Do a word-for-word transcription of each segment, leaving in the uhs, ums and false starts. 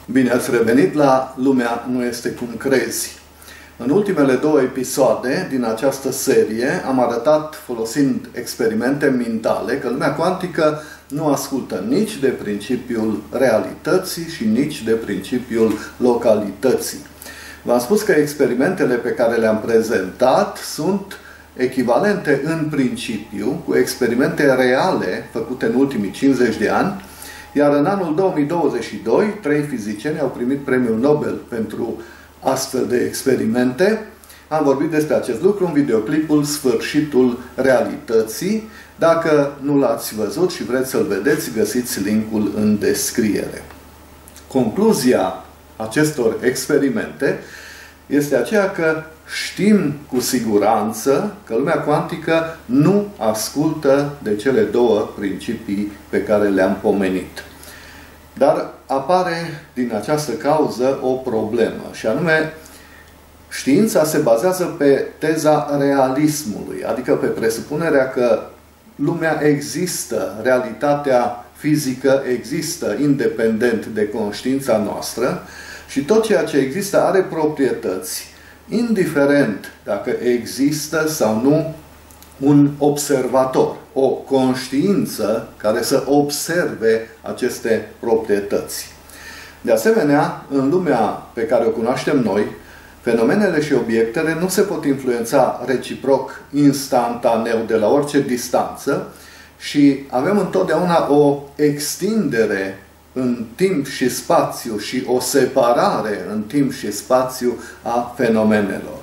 Bine ați revenit la Lumea nu este cum crezi. În ultimele două episoade din această serie am arătat, folosind experimente mentale, că lumea cuantică nu ascultă nici de principiul realității și nici de principiul localității. V-am spus că experimentele pe care le-am prezentat sunt echivalente în principiu cu experimente reale făcute în ultimii cincizeci de ani, iar în anul două mii douăzeci și doi, trei fizicieni au primit premiul Nobel pentru astfel de experimente. Am vorbit despre acest lucru în videoclipul Sfârșitul Realității. Dacă nu l-ați văzut și vreți să-l vedeți, găsiți linkul în descriere. Concluzia acestor experimente este aceea că știm cu siguranță că lumea cuantică nu ascultă de cele două principii pe care le-am pomenit. Dar apare din această cauză o problemă, și anume știința se bazează pe teza realismului, adică pe presupunerea că lumea există, realitatea fizică există independent de conștiința noastră și tot ceea ce există are proprietăți, indiferent dacă există sau nu un observator, o conștiință care să observe aceste proprietăți. De asemenea, în lumea pe care o cunoaștem noi, fenomenele și obiectele nu se pot influența reciproc, instantaneu, de la orice distanță și avem întotdeauna o extindere în timp și spațiu și o separare în timp și spațiu a fenomenelor.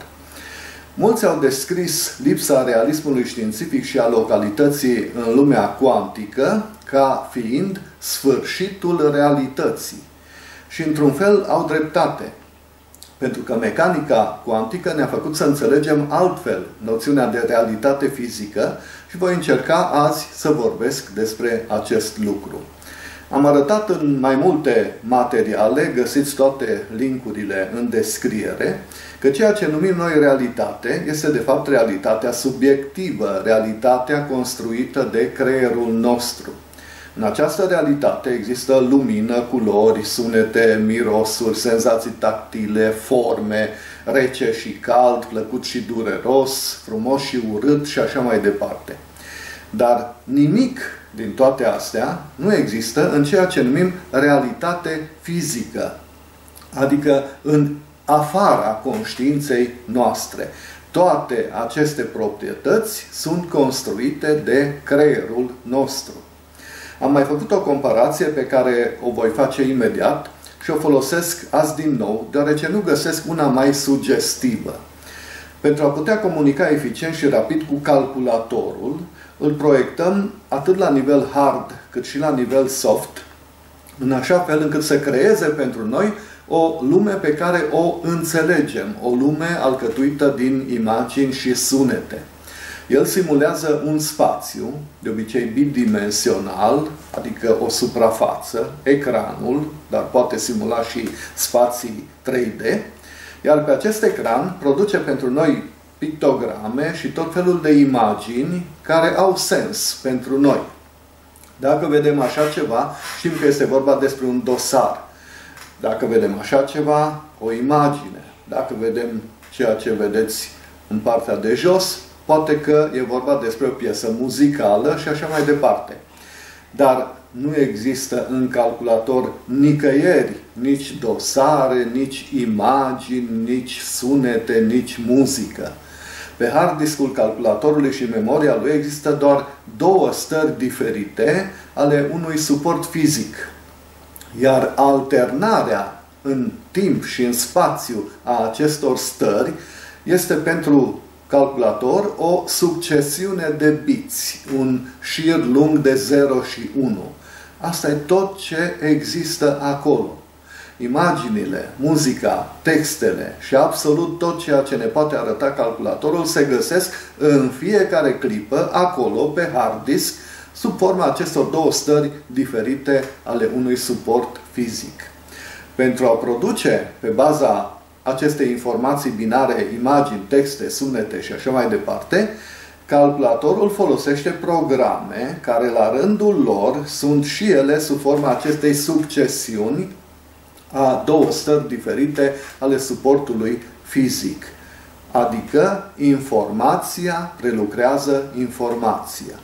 Mulți au descris lipsa realismului științific și a localității în lumea cuantică ca fiind sfârșitul realității. Și într-un fel au dreptate. Pentru că mecanica cuantică ne-a făcut să înțelegem altfel noțiunea de realitate fizică și voi încerca azi să vorbesc despre acest lucru. Am arătat în mai multe materiale, găsiți toate linkurile în descriere, că ceea ce numim noi realitate este de fapt realitatea subiectivă, realitatea construită de creierul nostru. În această realitate există lumină, culori, sunete, mirosuri, senzații tactile, forme, rece și cald, plăcut și dureros, frumos și urât și așa mai departe. Dar nimic din toate astea nu există în ceea ce numim realitate fizică, adică în afara conștiinței noastre. Toate aceste proprietăți sunt construite de creierul nostru. Am mai făcut o comparație pe care o voi face imediat și o folosesc azi din nou, deoarece nu găsesc una mai sugestivă. Pentru a putea comunica eficient și rapid cu calculatorul, îl proiectăm atât la nivel hard cât și la nivel soft, în așa fel încât să creeze pentru noi o lume pe care o înțelegem, o lume alcătuită din imagini și sunete. El simulează un spațiu, de obicei bidimensional, adică o suprafață, ecranul, dar poate simula și spații trei D, iar pe acest ecran produce pentru noi pictograme și tot felul de imagini care au sens pentru noi. Dacă vedem așa ceva, știm că este vorba despre un dosar. Dacă vedem așa ceva, o imagine. Dacă vedem ceea ce vedeți în partea de jos, poate că e vorba despre o piesă muzicală și așa mai departe. Dar nu există în calculator nicăieri nici dosare, nici imagini, nici sunete, nici muzică. Pe hard diskul calculatorului și memoria lui există doar două stări diferite ale unui suport fizic. Iar alternarea în timp și în spațiu a acestor stări este pentru calculator o succesiune de biți, un șir lung de zero și unu. Asta e tot ce există acolo. Imaginile, muzica, textele și absolut tot ceea ce ne poate arăta calculatorul se găsesc în fiecare clipă acolo pe hard disk sub forma acestor două stări diferite ale unui suport fizic. Pentru a produce pe baza acestei informații binare, imagini, texte, sunete și așa mai departe, calculatorul folosește programe care la rândul lor sunt și ele sub forma acestei succesiuni a două stări diferite ale suportului fizic. Adică informația prelucrează informația.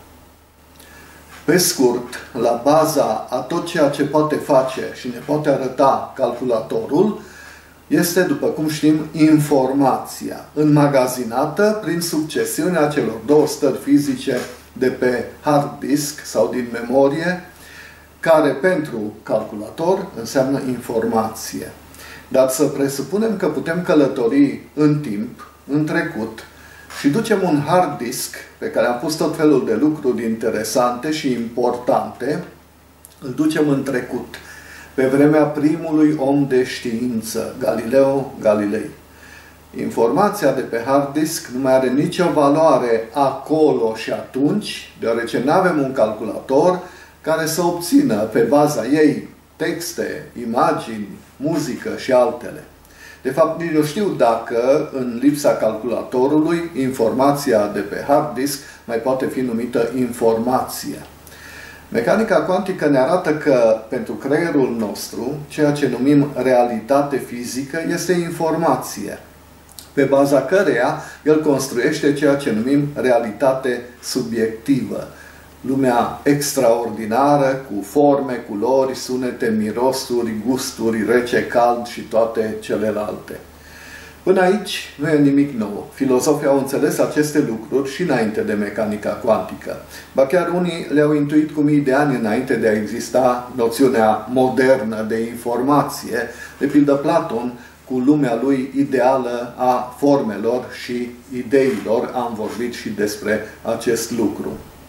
Pe scurt, la baza a tot ceea ce poate face și ne poate arăta calculatorul, este, după cum știm, informația înmagazinată prin succesiunea celor două stări fizice de pe hard disk sau din memorie, care pentru calculator înseamnă informație. Dar să presupunem că putem călători în timp, în trecut, și ducem un hard disk pe care am pus tot felul de lucruri interesante și importante, îl ducem în trecut, pe vremea primului om de știință, Galileo Galilei. Informația de pe hard disk nu mai are nicio valoare acolo și atunci, deoarece nu avem un calculator care să obțină pe baza ei texte, imagini, muzică și altele. De fapt, nici nu știu dacă, în lipsa calculatorului, informația de pe hard disk mai poate fi numită informație. Mecanica cuantică ne arată că, pentru creierul nostru, ceea ce numim realitate fizică este informație, pe baza căreia el construiește ceea ce numim realitate subiectivă. Lumea extraordinară, cu forme, culori, sunete, mirosuri, gusturi, rece, cald și toate celelalte. Până aici nu e nimic nou. Filozofii au înțeles aceste lucruri și înainte de mecanica cuantică. Ba chiar unii le-au intuit cu mii de ani înainte de a exista noțiunea modernă de informație, de pildă Platon, cu lumea lui ideală a formelor și ideilor. Am vorbit și despre acest lucru.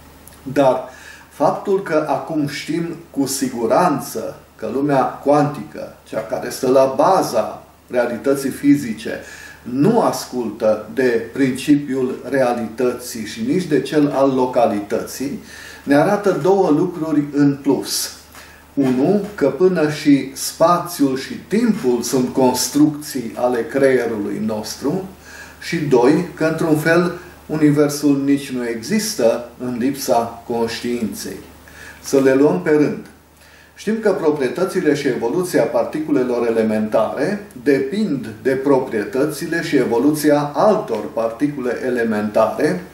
Dar faptul că acum știm cu siguranță că lumea cuantică, cea care stă la baza realității fizice, nu ascultă de principiul realității și nici de cel al localității, ne arată două lucruri în plus. Unu, că până și spațiul și timpul sunt construcții ale creierului nostru. Și doi, că într-un fel universul nici nu există în lipsa conștiinței. Să le luăm pe rând. Știm că proprietățile și evoluția particulelor elementare depind de proprietățile și evoluția altor particule elementare,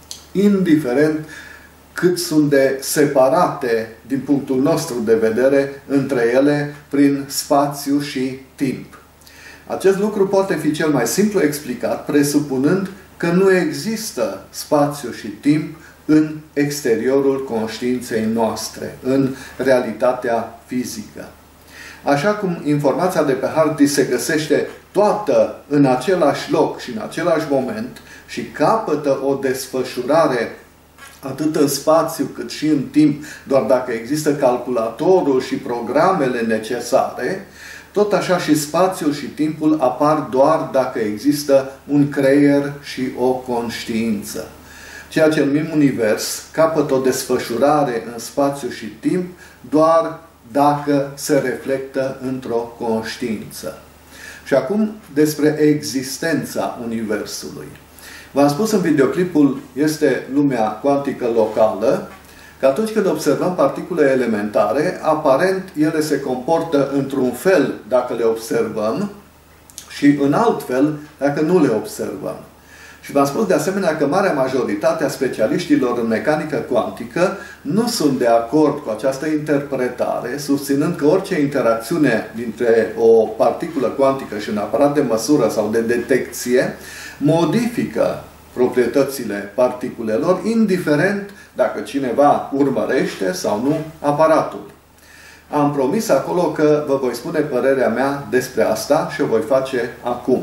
indiferent cât sunt de separate din punctul nostru de vedere între ele prin spațiu și timp. Acest lucru poate fi cel mai simplu explicat presupunând că nu există spațiu și timp în exteriorul conștiinței noastre, în realitatea fizică. Așa cum informația de pe hard disk se găsește toată în același loc și în același moment și capătă o desfășurare atât în spațiu cât și în timp, doar dacă există calculatorul și programele necesare, tot așa și spațiul și timpul apar doar dacă există un creier și o conștiință. Ceea ce numim univers capătă o desfășurare în spațiu și timp doar dacă se reflectă într-o conștiință. Și acum despre existența universului. V-am spus în videoclipul Este lumea cuantică locală că atunci când observăm particule elementare, aparent ele se comportă într-un fel dacă le observăm și în alt fel dacă nu le observăm. Și v-am spus de asemenea că marea majoritate a specialiștilor în mecanică cuantică nu sunt de acord cu această interpretare, susținând că orice interacțiune dintre o particulă cuantică și un aparat de măsură sau de detecție modifică proprietățile particulelor, indiferent dacă cineva urmărește sau nu aparatul. Am promis acolo că vă voi spune părerea mea despre asta și o voi face acum.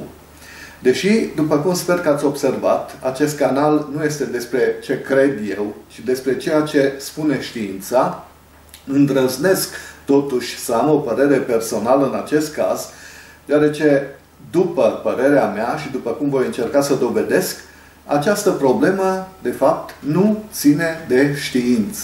Deși, după cum sper că ați observat, acest canal nu este despre ce cred eu, ci despre ceea ce spune știința, îndrăznesc totuși să am o părere personală în acest caz, deoarece, după părerea mea și după cum voi încerca să dovedesc, această problemă, de fapt, nu ține de știință.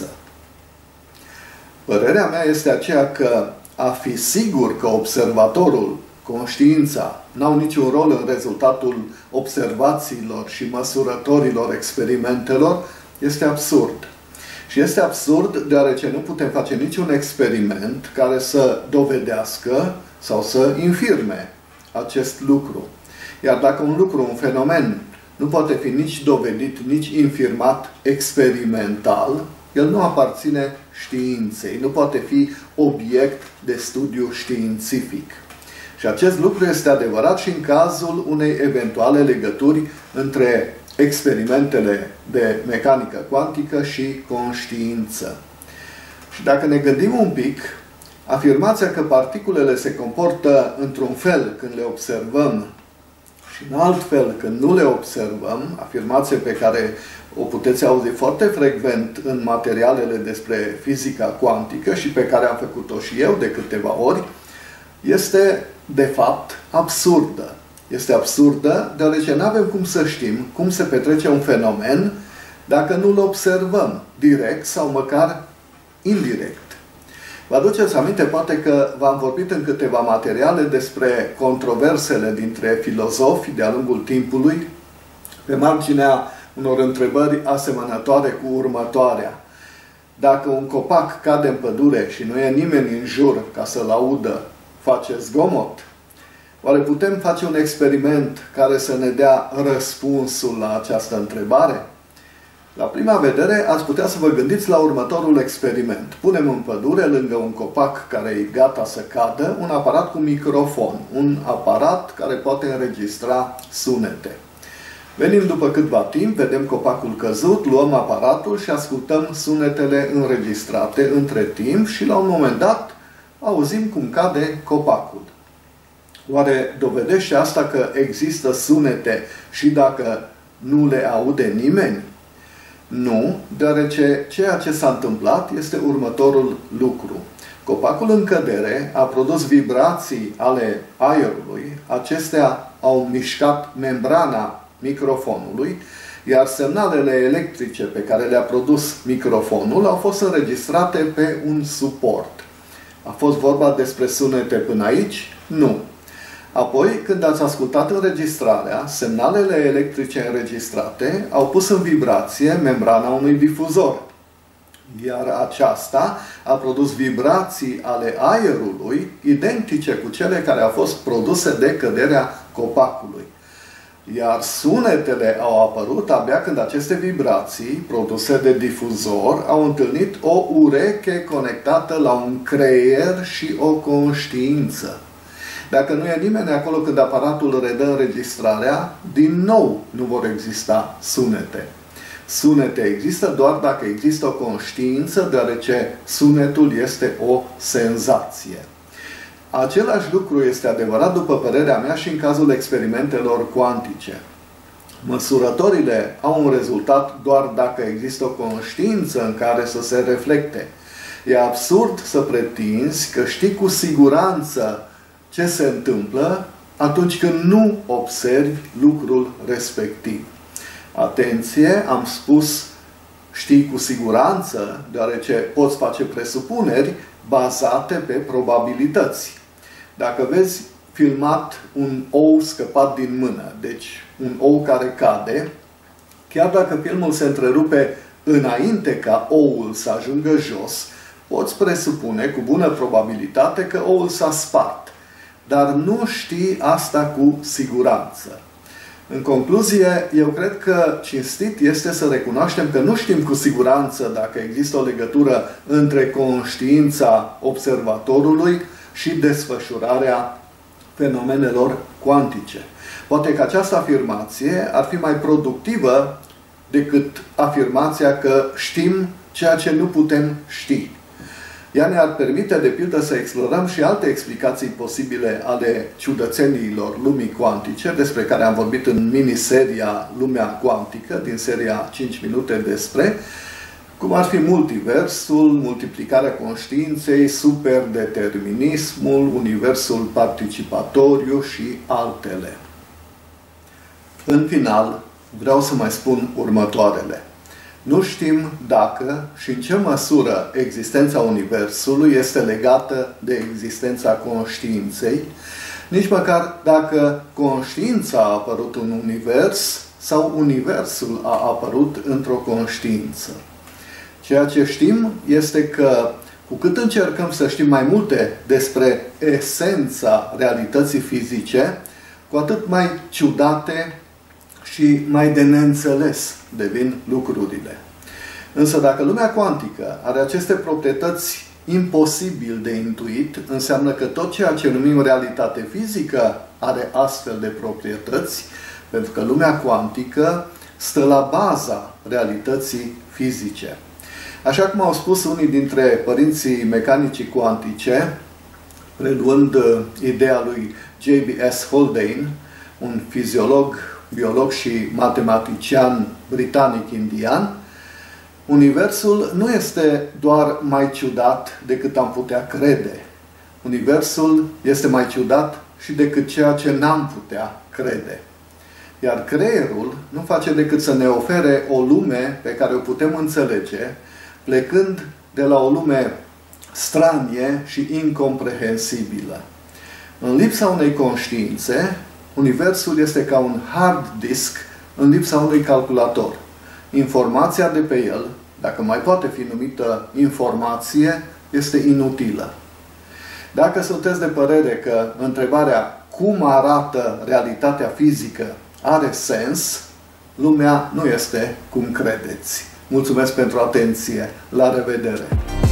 Părerea mea este aceea că a fi sigur că observatorul, conștiința, n-au niciun rol în rezultatul observațiilor și măsurătorilor experimentelor, este absurd. Și este absurd deoarece nu putem face niciun experiment care să dovedească sau să infirme acest lucru. Iar dacă un lucru, un fenomen, nu poate fi nici dovedit, nici infirmat experimental, el nu aparține științei, nu poate fi obiect de studiu științific. Și acest lucru este adevărat și în cazul unei eventuale legături între experimentele de mecanică cuantică și conștiință. Și dacă ne gândim un pic, afirmația că particulele se comportă într-un fel când le observăm și în alt fel când nu le observăm, afirmație pe care o puteți auzi foarte frecvent în materialele despre fizica cuantică și pe care am făcut-o și eu de câteva ori, este de fapt absurdă. Este absurdă deoarece nu avem cum să știm cum se petrece un fenomen dacă nu-l observăm direct sau măcar indirect. Vă aduceți aminte, poate că v-am vorbit în câteva materiale despre controversele dintre filozofi de-a lungul timpului pe marginea unor întrebări asemănătoare cu următoarea. Dacă un copac cade în pădure și nu e nimeni în jur ca să-l audă, face zgomot? Oare putem face un experiment care să ne dea răspunsul la această întrebare? La prima vedere, ați putea să vă gândiți la următorul experiment. Punem în pădure, lângă un copac care e gata să cadă, un aparat cu microfon. Un aparat care poate înregistra sunete. Venim după câtva timp, vedem copacul căzut, luăm aparatul și ascultăm sunetele înregistrate între timp și la un moment dat auzim cum cade copacul. Oare dovedește asta că există sunete și dacă nu le aude nimeni? Nu, deoarece ceea ce s-a întâmplat este următorul lucru. Copacul în cădere a produs vibrații ale aerului, acestea au mișcat membrana microfonului, iar semnalele electrice pe care le-a produs microfonul au fost înregistrate pe un suport. A fost vorba despre sunete până aici? Nu. Apoi, când ați ascultat înregistrarea, semnalele electrice înregistrate au pus în vibrație membrana unui difuzor. Iar aceasta a produs vibrații ale aerului identice cu cele care au fost produse de căderea copacului. Iar sunetele au apărut abia când aceste vibrații produse de difuzor au întâlnit o ureche conectată la un creier și o conștiință. Dacă nu e nimeni acolo când aparatul redă înregistrarea, din nou nu vor exista sunete. Sunete există doar dacă există o conștiință, deoarece sunetul este o senzație. Același lucru este adevărat, după părerea mea, și în cazul experimentelor cuantice. Măsurătorile au un rezultat doar dacă există o conștiință în care să se reflecte. E absurd să pretinzi că știi cu siguranță ce se întâmplă atunci când nu observi lucrul respectiv. Atenție, am spus știi cu siguranță, deoarece poți face presupuneri bazate pe probabilități. Dacă vezi filmat un ou scăpat din mână, deci un ou care cade, chiar dacă filmul se întrerupe înainte ca oul să ajungă jos, poți presupune cu bună probabilitate că oul s-a spart. Dar nu știi asta cu siguranță. În concluzie, eu cred că cinstit este să recunoaștem că nu știm cu siguranță dacă există o legătură între conștiința observatorului și desfășurarea fenomenelor cuantice. Poate că această afirmație ar fi mai productivă decât afirmația că știm ceea ce nu putem ști. Ea ne-ar permite, de pildă, să explorăm și alte explicații posibile ale ciudățeniilor lumii cuantice, despre care am vorbit în miniseria Lumea Cuantică, din seria cinci minute despre, cum ar fi multiversul, multiplicarea conștiinței, superdeterminismul, universul participatoriu și altele. În final, vreau să mai spun următoarele. Nu știm dacă și în ce măsură existența Universului este legată de existența conștiinței, nici măcar dacă conștiința a apărut în univers sau universul a apărut într-o conștiință. Ceea ce știm este că cu cât încercăm să știm mai multe despre esența realității fizice, cu atât mai ciudate și mai de neînțeles devin lucrurile. Însă dacă lumea cuantică are aceste proprietăți imposibil de intuit, înseamnă că tot ceea ce numim realitate fizică are astfel de proprietăți, pentru că lumea cuantică stă la baza realității fizice. Așa cum au spus unii dintre părinții mecanicii cuantice, preluând ideea lui J B S Haldane, un fiziolog, biolog și matematician britanic-indian, Universul nu este doar mai ciudat decât am putea crede. Universul este mai ciudat și decât ceea ce n-am putea crede. Iar creierul nu face decât să ne ofere o lume pe care o putem înțelege, plecând de la o lume stranie și incomprehensibilă. În lipsa unei conștiințe, Universul este ca un hard disk în lipsa unui calculator. Informația de pe el, dacă mai poate fi numită informație, este inutilă. Dacă sunteți de părere că întrebarea cum arată realitatea fizică are sens, lumea nu este cum credeți. Mulțumesc pentru atenție. La revedere!